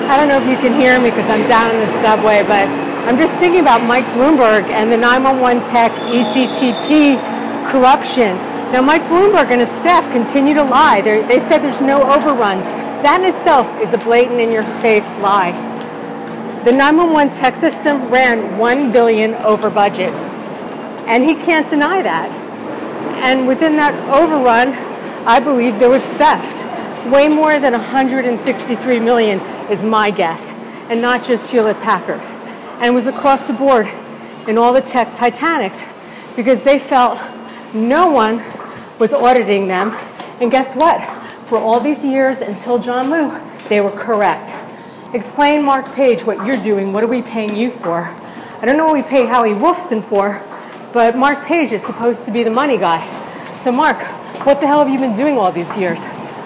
I don't know if you can hear me because I'm down in the subway, but I'm just thinking about Mike Bloomberg and the 911 tech ECTP corruption. Now, Mike Bloomberg and his staff continue to lie. They said there's no overruns. That in itself is a blatant in-your-face lie. The 911 tech system ran $1 billion over budget, and he can't deny that. And within that overrun, I believe there was theft. Way more than $163 million is my guess, and not just Hewlett-Packard. And it was across the board in all the tech titanics because they felt no one was auditing them. And guess what? For all these years until John Liu, they were correct. Explain, Mark Page, what you're doing. What are we paying you for? I don't know what we pay Howie Wolfson for, but Mark Page is supposed to be the money guy. So Mark, what the hell have you been doing all these years?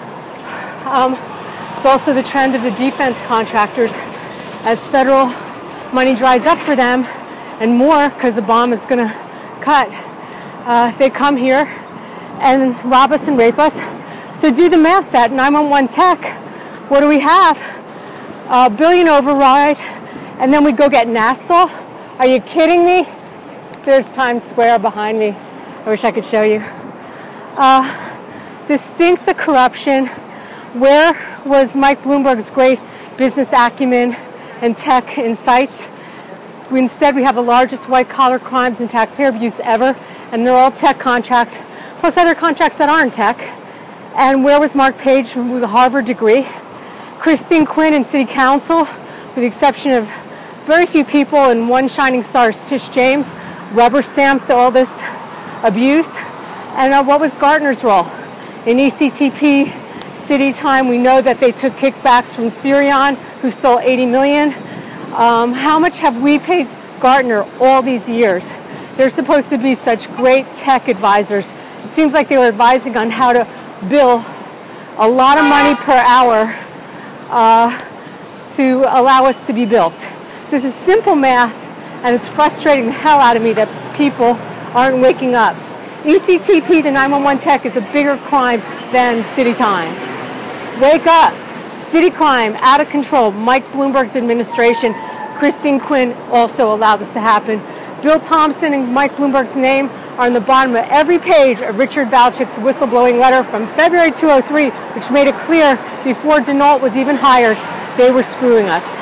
It's also the trend of the defense contractors as federal money dries up for them and more because the bomb is going to cut. They come here and rob us and rape us. So do the math, that 911 tech, what do we have? $1 billion override, and then we go get NASA? Are you kidding me? There's Times Square behind me. I wish I could show you. This stinks of corruption. Where was Mike Bloomberg's great business acumen and tech insights? Instead, we have the largest white-collar crimes and taxpayer abuse ever, and they're all tech contracts, plus other contracts that aren't tech. And where was Mark Page with a Harvard degree? Christine Quinn in City Council, with the exception of very few people and one shining star, Tish James, rubber-stamped all this abuse. And what was Gartner's role? In ECTP City time, we know that they took kickbacks from Spirion, who stole $80 million. How much have we paid Gartner all these years? They're supposed to be such great tech advisors. It seems like they were advising on how to bill a lot of money per hour to allow us to be built. This is simple math, and it's frustrating the hell out of me that people aren't waking up. ECTP, the 911 tech, is a bigger crime than city time. Wake up. City crime, out of control. Mike Bloomberg's administration, Christine Quinn also allowed this to happen. Bill Thompson and Mike Bloomberg's name are on the bottom of every page of Richard Valchik's whistleblowing letter from February 2003, which made it clear before Denault was even hired, they were screwing us.